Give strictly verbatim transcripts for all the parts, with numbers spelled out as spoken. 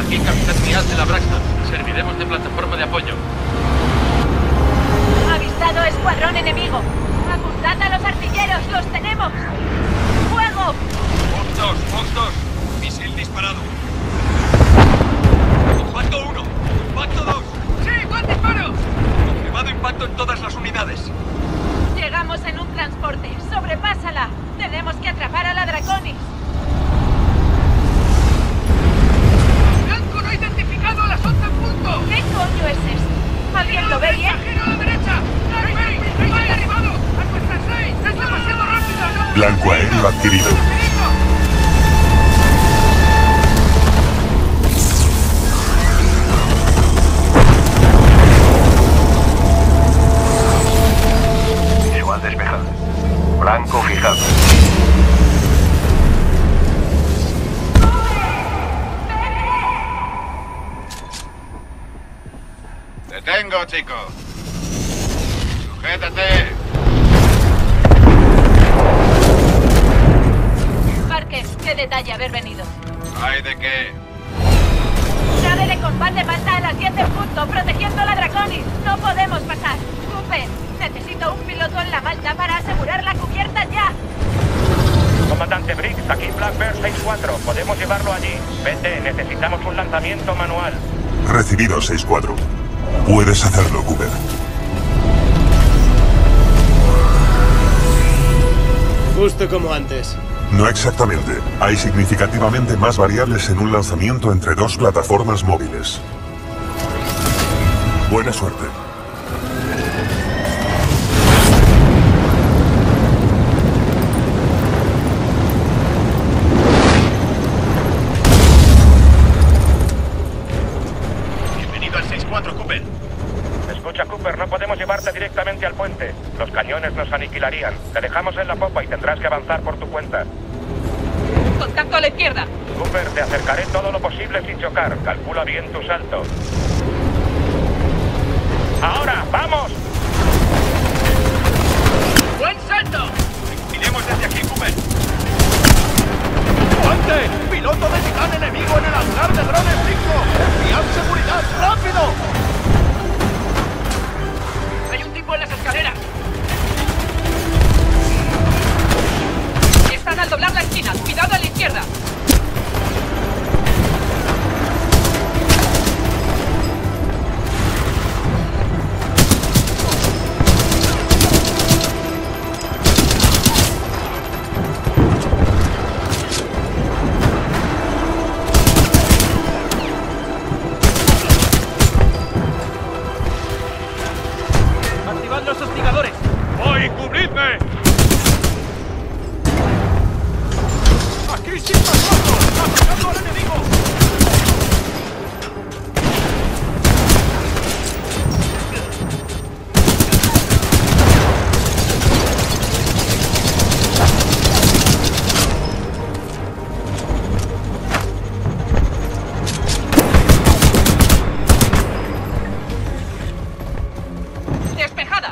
Aquí Capitán Diaz de la Braxton. Serviremos de plataforma de apoyo. Avistado escuadrón enemigo. Apuntad a los artilleros, los tenemos. ¡Fuego! Fox dos, Fox dos. Misil disparado. Impacto uno. Impacto dos. ¡Sí, buen disparo! Confirmado impacto en todas las unidades. Llegamos en un transporte. Sobrepásala. Tenemos que atrapar a la Draconis. ¡Blanco no identificado a las once en punto! ¿Qué coño es eso? ¿Alguien lo ve bien? ¡Giro a la derecha! ¡Blackberry! ¡Va derribado! ¡A nuestras seis! ¡Es demasiado rápido! ¡No! Blanco aéreo adquirido. Igual despejado. Blanco fijado. Detengo, chico. Sujétate. Parker, qué detalle haber venido. ¿Hay de qué? Nave de combate Malta a las diez en punto, protegiendo a la Draconis. No podemos pasar. Cooper, necesito un piloto en la Malta para asegurar la cubierta ya. Comandante Briggs, aquí Blackbird seis cuatro. Podemos llevarlo allí. Vete, necesitamos un lanzamiento manual. Recibido seis cuatro. Puedes hacerlo, Cooper. Justo como antes. No exactamente. Hay significativamente más variables en un lanzamiento entre dos plataformas móviles. Buena suerte. Bienvenido al seis cuatro, Cooper. Escucha, Cooper, no podemos llevarte directamente al puente. Los cañones nos aniquilarían. Te dejamos en la popa y tendrás que avanzar por tu cuenta. Contacto a la izquierda. Cooper, te acercaré todo lo posible sin chocar. Calcula bien tu salto. ¡Ahora, vamos! ¡Buen salto! Miremos desde aquí, Cooper. ¡Guante! ¡Piloto de titán enemigo en el hangar de drones cinco! ¡Enviad seguridad! ¡Rápido! Hay un tipo en las escaleras. Están al doblar la esquina. Cuidado a la izquierda. ¡Activad los hostigadores! ¡Voy, cubridme! ¡Aquí sin pasados! ¡Atacando al enemigo! Despejada.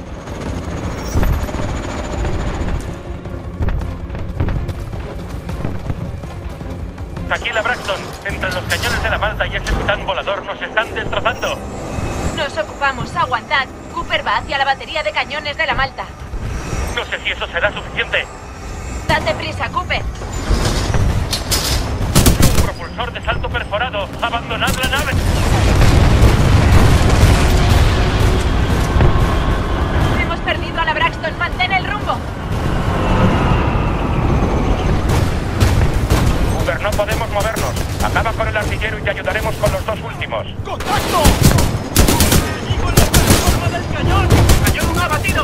Aquí la Braxton. Entre los cañones de la Malta y ese titán volador nos están destrozando. Nos ocupamos. Aguantad. Cooper va hacia la batería de cañones de la Malta. No sé si eso será suficiente. Date prisa, Cooper. Propulsor de salto perforado. Abandonad la nave. Hemos perdido a la Braxton. Mantén el rumbo. Cooper, no podemos movernos. Acaba con el artillero y te ayudaremos con los dos últimos. ¡Contacto! ¡Enemigo en la plataforma del cañón! ¡Cañón abatido!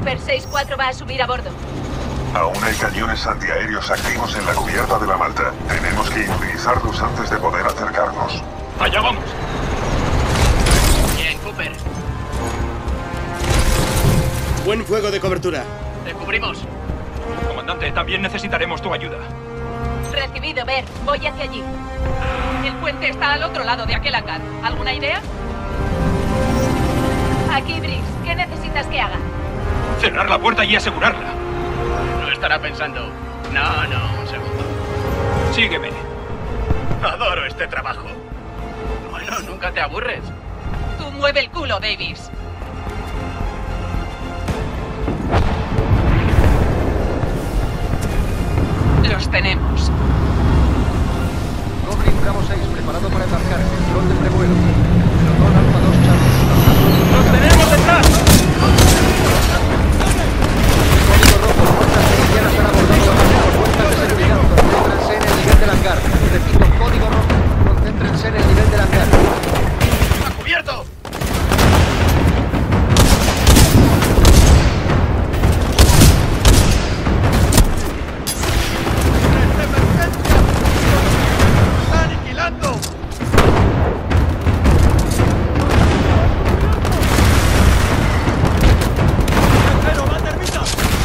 Cooper, seis cuatro va a subir a bordo. Aún hay cañones antiaéreos activos en la cubierta de la Malta. Tenemos que inutilizarlos antes de poder acercarnos. Allá vamos. Bien, Cooper. Buen fuego de cobertura. Te cubrimos. Comandante, también necesitaremos tu ayuda. Recibido, Ver. Voy hacia allí. El puente está al otro lado de aquel hangar. ¿Alguna idea? Aquí, Briggs. ¿Qué necesitas que haga? Cerrar la puerta y asegurarla. No estará pensando. No, no, un segundo. Sígueme. Adoro este trabajo. Bueno, nunca te aburres. Tú mueve el culo, Davis. Los tenemos. Goblin Bravo seis, preparado para embarcar. Control del revuelo. Pelotón Alfa dos, Charlie. ¡Los tenemos detrás! Código rojo, fuerzas milicianas han abordado las puertas de seguridad. Concéntrense en el nivel del hangar. Repito, código rojo. Concéntrense en el nivel del hangar. ¡A cubierto! ¡Aniquilando! ¡Pero va termita!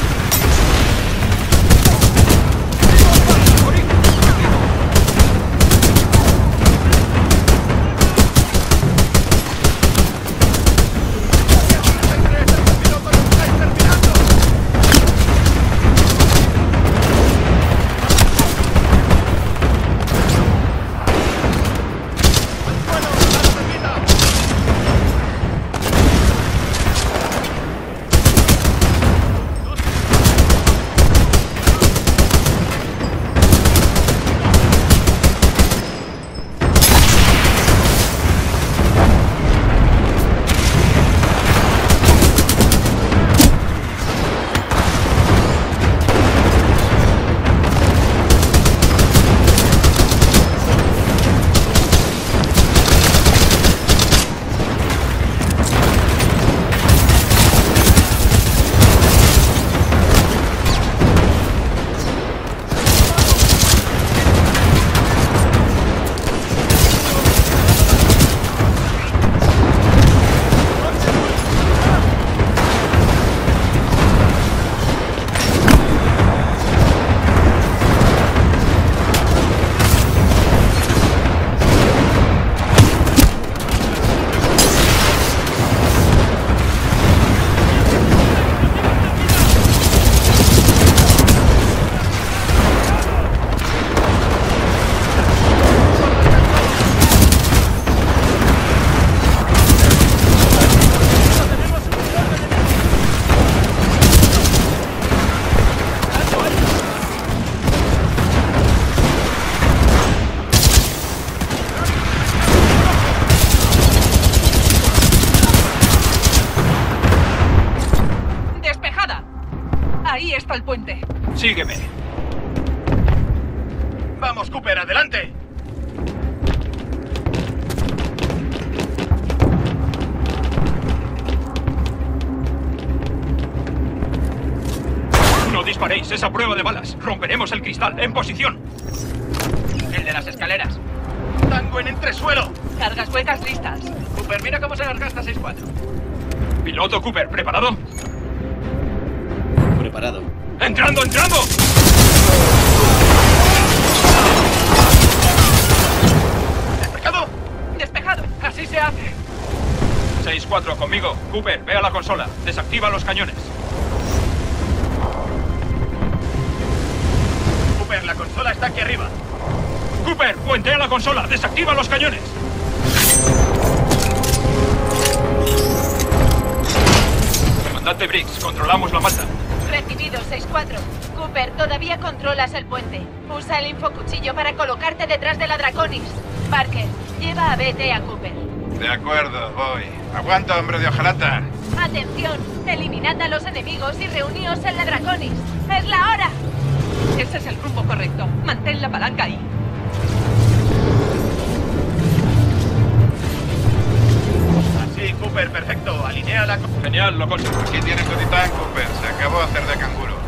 Al puente. Sígueme. ¡Vamos, Cooper, adelante! No disparéis, esa prueba de balas. Romperemos el cristal. En posición. El de las escaleras. ¡Tango en entresuelo! Cargas huecas listas. Cooper, mira cómo se las gasta seis cuatro. Piloto Cooper, ¿preparado? Preparado. ¡Entrando, entrando! ¿Despejado? Despejado. Así se hace. seis cuatro, conmigo. Cooper, ve a la consola. Desactiva los cañones. Cooper, la consola está aquí arriba. Cooper, puentea la consola. Desactiva los cañones. Comandante Briggs, controlamos la Malta. Recibido, seis cuatro. Cooper, todavía controlas el puente. Usa el infocuchillo para colocarte detrás de la Draconis. Parker, lleva a B T a Cooper. De acuerdo, voy. Aguanta, hombre de hojalata. Atención, eliminad a los enemigos y reuníos en la Draconis. ¡Es la hora! Ese es el rumbo correcto. Mantén la palanca ahí. Así, Cooper, perfecto. Alinea la... Genial, lo consigo. Aquí tienes tu titán, Cooper. Se acabó de hacer de canguro.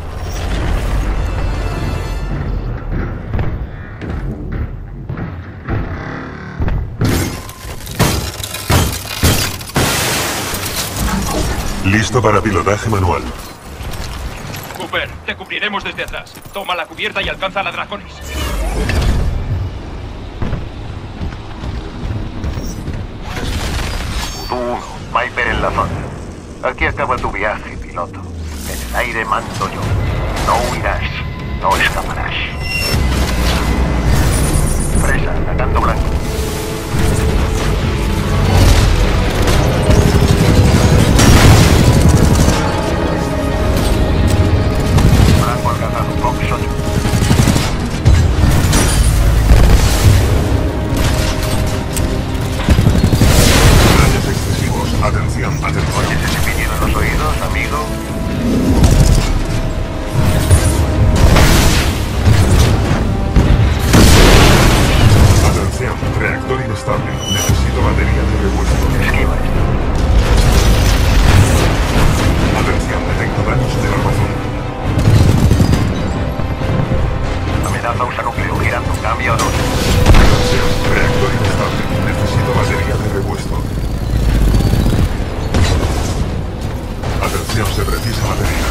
Listo para pilotaje manual. Cooper, te cubriremos desde atrás. Toma la cubierta y alcanza a la Draconis. Tú uno, Viper en la zona. Aquí acaba tu viaje, piloto. En el aire mando yo. No huirás, no escaparás. Presa, atacando blanco. Blanco alcanzado, Fox ocho. Daños excesivos. Atención, atención. ¿Oyes ese pitido en los oídos, amigo? Atención, reactor inestable. Necesito batería de repuesto. Esquiva esto. Atención, detecto daños en el armazón. Amenaza usa núcleo, girando, cambio o no. Atención, reactor inestable. Necesito batería de repuesto. Atención, se precisa batería.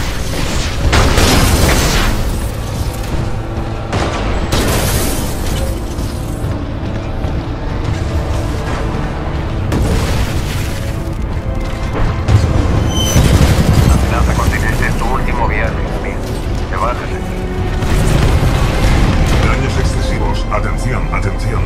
Amenaza continua. Este es tu último viaje, amigo. Te bajas aquí. Daños excesivos. Atención, atención.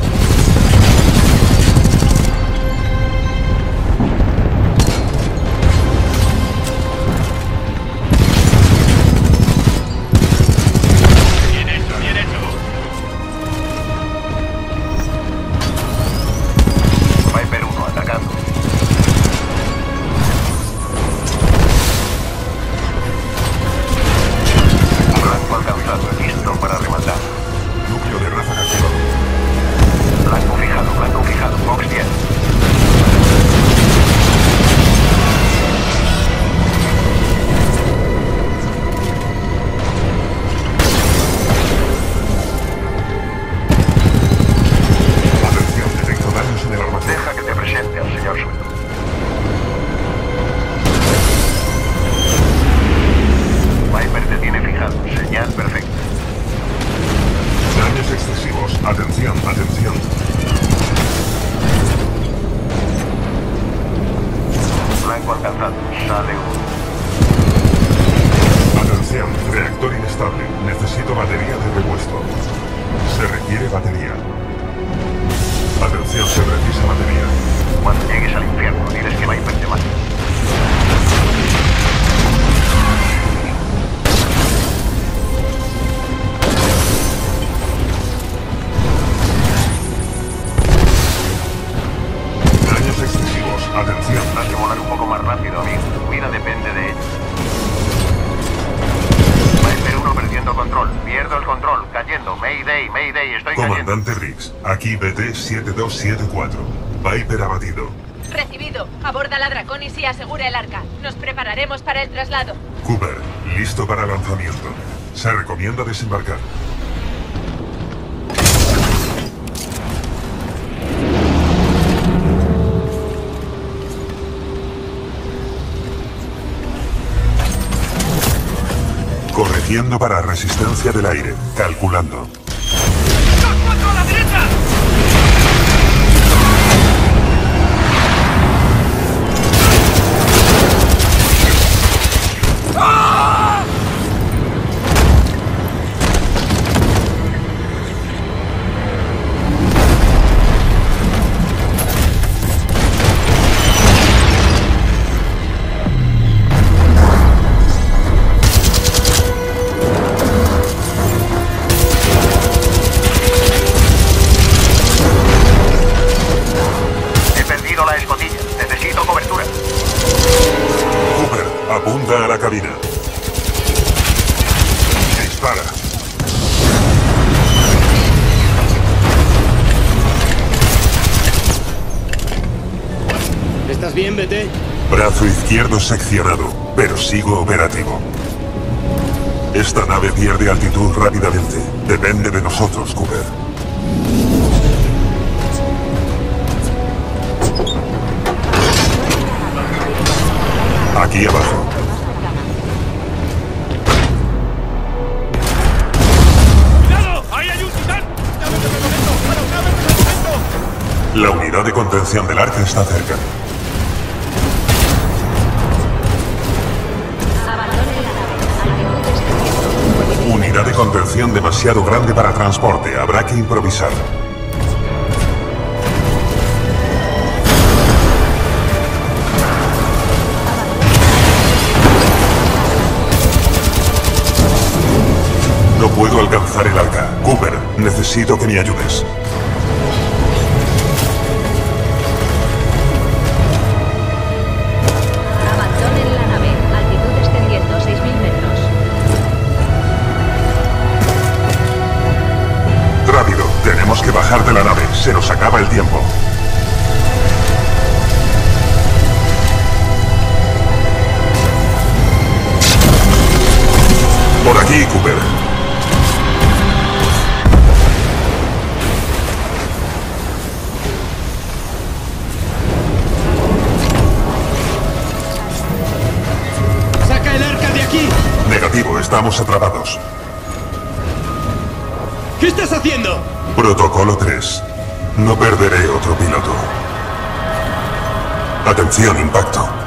Bien hecho, bien hecho. Viper uno, atacando. Blanco alcanzado, listo para rematar. Núcleo de ráfaga activado. Blanco fijado, blanco fijado, Fox diez. Atención, detecto daños en el almacén. Deja que te presente al señor suelo. Viper te tiene fijado, señal perfecta. Daños excesivos. Atención, atención. Blanco alcanzado, sale uno. Atención, reactor inestable. Necesito batería de repuesto. Se requiere batería. Atención, se precisa batería. Cuando llegues al infierno, diles que Viper te mate. Daños excesivos. Atención. Tendrás que volar un poco más rápido, amigo. Tu vida depende de ello. Viper uno perdiendo control. Pierdo el control. Cayendo. Mayday, Mayday. Estoy cayendo. Comandante Riggs, aquí B T siete dos siete cuatro. Viper abatido. Recibido. Aborda la Draconis y asegura el arca. Nos prepararemos para el traslado. Cooper, listo para lanzamiento. Se recomienda desembarcar. Corrigiendo para resistencia del aire. Calculando. ¡Dos, cuatro a la derecha! He perdido la escotilla. Necesito cobertura. Cooper, apunta a la cabina. Dispara. Estás ¿Estás bien, B T? Brazo izquierdo seccionado, pero sigo operativo. Esta nave pierde altitud rápidamente. Depende de nosotros, Cooper. Aquí abajo. ¡Cuidado! ¡Ahí hay un titán! ¡Llaves de reglamento! ¡Para llaves de reglamento! La unidad de contención del arca está cerca. Unidad de contención demasiado grande para transporte. Habrá que improvisar. No puedo alcanzar el arca. Cooper, necesito que me ayudes. Abandonen la nave. Altitud descendiendo seis mil metros. Rápido, tenemos que bajar de la nave. Se nos acaba el tiempo. Por aquí, Cooper. ¡Saca el arca de aquí! Negativo, estamos atrapados. ¿Qué estás haciendo? Protocolo tres. No perderé otro piloto. Atención, impacto.